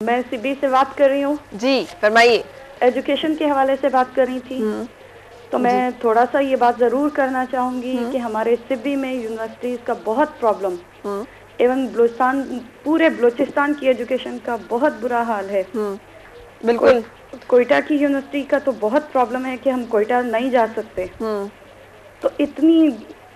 मैं सिबी से बात कर रही हूँ। जी फरमाइए। एजुकेशन के हवाले से बात कर रही थी। तो मैं थोड़ा सा ये बात ज़रूर करना चाहूँगी कि हमारे सिबी में यूनिवर्सिटीज़ का बहुत प्रॉब्लम एवं बलूचिस्तान, पूरे बलूचिस्तान की एजुकेशन का बहुत बुरा हाल है। बिल्कुल। कोयटा की यूनिवर्सिटी का तो बहुत प्रॉब्लम है कि हम कोयटा नहीं जा सकते। तो इतनी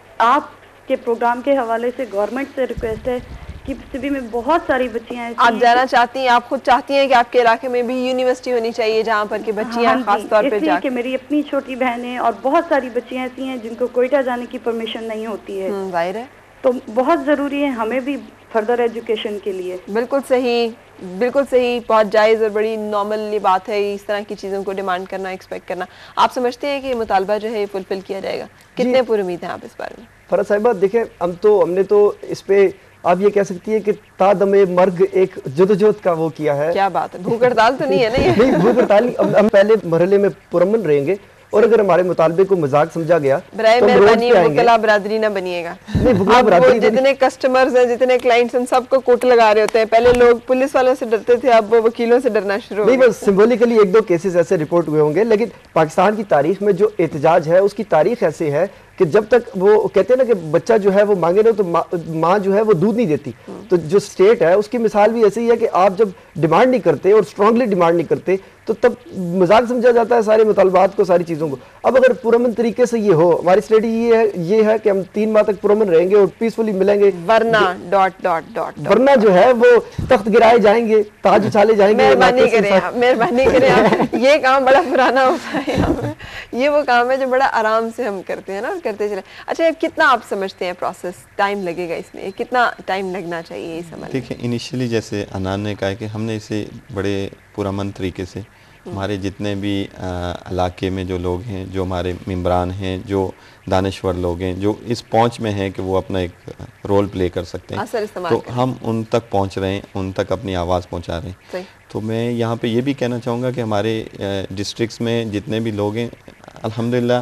आपके प्रोग्राम के हवाले से गवर्नमेंट से रिक्वेस्ट है कि सिबी में बहुत सारी बच्चियां ऐसी आप हैं जाना चाहती हैं, आप खुद चाहती हैं कि आपके इलाके में भी यूनिवर्सिटी होनी चाहिए जहाँ पर कि बच्चियां खास तौर पे जाकर, कि मेरी अपनी छोटी बहन है और बहुत सारी बच्चियां ऐसी हैं जिनको कोयटा जाने की परमिशन नहीं होती है। जाहिर है, तो बहुत ज़रूरी है हमें भी फर्दर एजुकेशन के लिए। बिल्कुल सही, बिल्कुल सही, बहुत जायज़ और बड़ी नॉर्मल बात है इस तरह की चीज़ों को डिमांड करना, एक्सपेक्ट करना। आप समझते हैं कि ये मुतालबा जो है ये फुलफिल किया जाएगा? कितने पूरी उम्मीद हैं आप इस बारे में? फराज साहिबा देखिए, हमने तो इस पे आप ये कह सकती है कि तादमे मर्ग एक जदोजहद का वो किया है। क्या बात है, भूख हड़ताल तो नहीं है ना ये? नहीं, भूख हड़ताल नहीं। हम पहले मरहले में पुरअमन रहेंगे और अगर हमारे मुतालबे को मजाक समझा गया तो मेहरबानी वकला बरादरी ना बनिएगा। वो जितने कस्टमर्स हैं, जितने क्लाइंट्स हैं, सबको कोट लगा रहे होते हैं। पहले लोग पुलिस वालों से डरते थे, अब वो वकीलों से डरना शुरू हो गए। नहीं, बस सिंबॉलिकली एक दो केसेस ऐसे रिपोर्ट हुए होंगे, लेकिन पाकिस्तान की तारीख में जो एहतजाज है उसकी तारीख ऐसे है कि जब तक वो कहते हैं ना कि बच्चा जो है वो मांगे ना तो माँ जो है वो दूध नहीं देती। तो जो स्टेट है उसकी मिसाल भी ऐसी ही है कि आप जब डिमांड नहीं करते और स्ट्रांगली डिमांड नहीं करते तो तब मजाक समझा जाता है सारे मुतालबात को, सारी चीज़ों को। अब अगर पुरअमन तरीके से ये हो, हमारी स्ट्रेटजी ये है कि हम 3 माह तक पुरअमन रहेंगे और पीसफुली मिलेंगे, वरना डॉट डॉट डॉट वरना जो है वो तख्त गिराए जाएंगे, ताज उछाले जाएंगे। मेहरबानी करें आप। ये काम बड़ा पुराना होता है, ये वो काम है जो बड़ा आराम से हम करते हैं ना, करते चले। अच्छा, कितना आप समझते हैं प्रोसेस टाइम लगेगा इसमें, कितना टाइम लगना चाहिए इस अमल? देखिए, इनिशियली जैसे अनान ने कहा कि हमने इसे बड़े पुरअमन तरीके से, हमारे जितने भी इलाके में जो लोग हैं, जो हमारे मेंबरान हैं, जो दानिश्वर लोग हैं, जो इस पहुंच में हैं कि वो अपना एक रोल प्ले कर सकते हैं, तो हम उन तक पहुंच रहे हैं, उन तक अपनी आवाज़ पहुंचा रहे हैं। तो मैं यहाँ पे ये भी कहना चाहूँगा कि हमारे डिस्ट्रिक्ट्स में जितने भी लोग हैं, अल्हम्दुलिल्लाह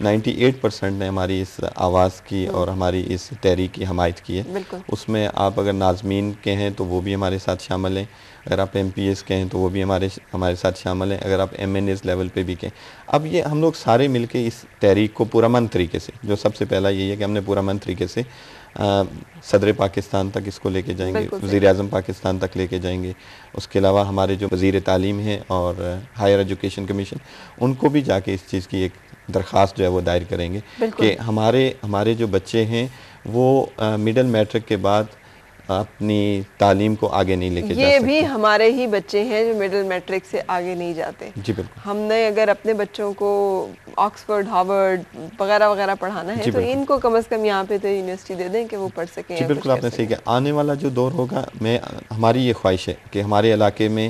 98% ने हमारी इस आवाज़ की और हमारी इस तहरीक की हमायत की है। उसमें आप अगर नाज़मीन के हैं तो वो भी हमारे साथ शामिल हैं, अगर आप MPS के हैं तो वो भी हमारे साथ शामिल हैं, अगर आप MNS लेवल पे भी के। अब ये हम लोग सारे मिलके इस तहरीक को पुरअमन तरीके से, जो सबसे पहला यही है कि हमने पुरअमन तरीके से सदर पाकिस्तान तक इसको लेके जाएंगे, वज़ीर आज़म पाकिस्तान तक लेके जाएंगे। उसके अलावा हमारे जो वज़ीर तालीम है और हायर एजुकेशन कमीशन, उनको भी जाके इस चीज़ की एक दरख्वास्त जो है वो दायर करेंगे कि हमारे जो बच्चे हैं वो मिडिल मैट्रिक के बाद अपनी तालीम को आगे नहीं लेके जा सकते। ये भी हमारे ही बच्चे हैं जो मिडिल मैट्रिक से आगे नहीं जाते। जी बिल्कुल। हमने अगर अपने बच्चों को ऑक्सफोर्ड, हार्वर्ड वगैरह वगैरह पढ़ाना है तो इनको कम से कम यहाँ पे तो यूनिवर्सिटी दे दें कि वो पढ़ सकें। जी बिल्कुल, आपने सही कहा। आने वाला जो दौर होगा, हमारी ये ख्वाहिश है कि हमारे इलाके में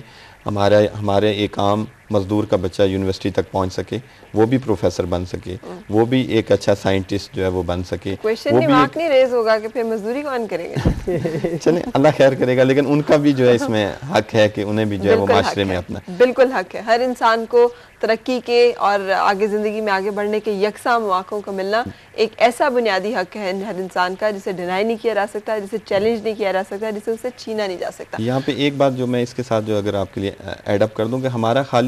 हमारे एक आम मजदूर का बच्चा यूनिवर्सिटी तक पहुंच सके, वो भी प्रोफेसर बन सके, वो भी एक अच्छा साइंटिस्ट जो है वो बन सके। क्वेश्चन दिमाग नहीं रेज होगा कि फिर मजदूरी कौन करेगा? चले, अल्लाह खैर करेगा, लेकिन उनका भी जो है इसमें हक है कि उन्हें भी जो है वो माशरे में अपना, बिल्कुल हक है। हर इंसान को तरक्की के और आगे ज़िंदगी में आगे बढ़ने के यकसा मौक़ों का मिलना एक ऐसा बुनियादी हक है हर इंसान का, जिसे डिनाई नहीं किया जा सकता, जिसे चैलेंज नहीं किया जा सकता, जिसे उससे छीना नहीं जा सकता। यहाँ पे एक बात जो मैं इसके साथ जो अगर आपके लिए एडअप कर दूँ कि हमारा खाली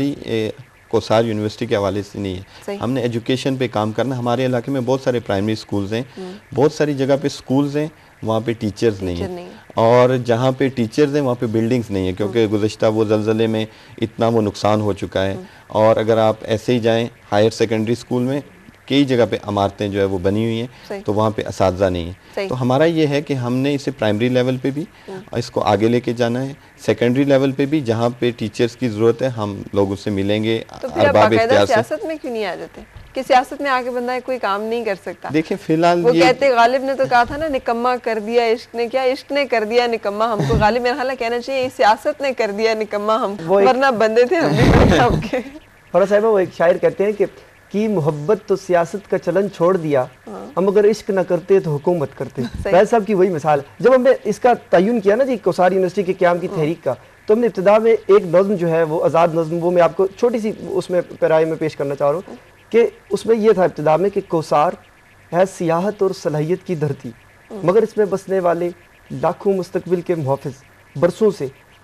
कोसार यूनिवर्सिटी के हवाले से नहीं है, हमने एजुकेशन पे काम करना। हमारे इलाके में बहुत सारे प्राइमरी स्कूल्स हैं, बहुत सारी जगह पे स्कूल्स हैं, वहाँ पे टीचर्स नहीं है, और जहाँ पे टीचर्स हैं वहाँ पे बिल्डिंग्स नहीं है, क्योंकि गुज़श्ता वो ज़लज़ले में इतना वो नुकसान हो चुका है। और अगर आप ऐसे ही जाएँ हायर सेकेंडरी स्कूल में, कई जगह पे इमारतें जो है वो बनी हुई हैं, तो वहाँ पे असातिज़ा नहीं है। तो हमारा ये है कि हमने इसे प्राइमरी लेवल पे भी इसको आगे लेके जाना है, सेकेंडरी लेवल पे भी जहाँ पे टीचर्स की ज़रूरत है हम लोग उससे मिलेंगे। तो फिर बाकायदा सियासत में क्यों नहीं आ जाते कि सियासत में आके बंदा कोई काम नहीं कर सकता? देखिए, फिलहाल वो कहते, गालिब ने तो कहा था ना, निकम्मा कर दिया इश्क ने, क्या इश्क ने कर दिया निकम्मा हमको। गालिब मेरा ख्याल कहना चाहिए सियासत ने कर दिया निकम्मा हम, वरना बंदे थे हम भी आपके। फराज साहिबा, वो एक शायर कहते हैं कि मोहब्बत तो सियासत का चलन छोड़ दिया, हम अगर इश्क न करते तो हुकूमत करते। फैज साहब की वही मिसाल। जब हमने इसका तयन किया ना जी कोसार यूनिवर्सिटी के क़याम की तहरीक का, तो हमने इब्तिदा में एक नज़्म जो है वो आज़ाद नज़्म, वो मैं आपको छोटी सी उसमें पैराए में पेश करना चाह रहा हूँ कि उसमें यह था इब्तिदा में कि कोसार है सियाहत और सलाहियत की धरती, मगर इसमें बसने वाले लाखों मुस्तकबिल के मुहाफ़िज़ बरसों से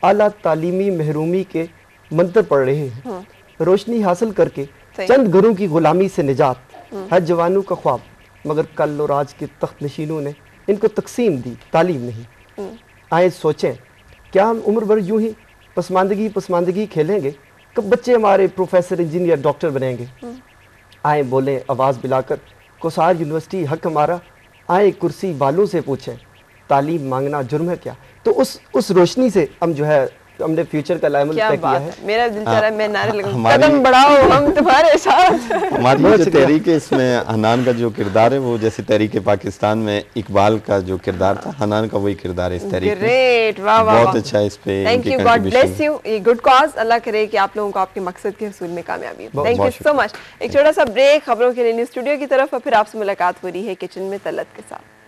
आला तालीमी महरूमी के मंत्र पढ़ रहे हैं। रोशनी हासिल करके चंद घरों की गुलामी से निजात है जवानों का ख्वाब, मगर कल और आज के तख्त नशीनों ने इनको तकसीम दी, तालीम नहीं। आए सोचें, क्या हम उम्र भर यूं ही पसमानदगी खेलेंगे? कब बच्चे हमारे प्रोफेसर, इंजीनियर, डॉक्टर बनेंगे? आए बोलें आवाज़ बिलाकर, कोसार यूनिवर्सिटी हक हमारा। आए कुर्सी वालों से पूछें, तालीम मांगना जुर्म है क्या? तो उस रोशनी से हम जो है हमने फ्यूचर का लाइमल तय किया है। मेरा दिल चाह रहा है मैं नारे लगाऊं, कदम बढ़ाओ हम तुम्हारे साथ। हमारी जो तहरीक है इसमें हनान का जो किरदार है वो जैसे तहरीक पाकिस्तान में इकबाल का जो किरदार था, हनान का वही किरदार है इस तहरीक में। ग्रेट, वाह वाह, बहुत अच्छा इस पे। Thank you, God bless you. ये गुड कॉज, अल्लाह करे कि आप लोगों को आपके मकसद के हसूल में कामयाबी हो। Thank you so much. एक छोटा सा ब्रेक खबरों के लिए न्यूज़ स्टूडियो की तरफ और फिर आपसे मुलाकात हो रही है किचन में तलत के साथ।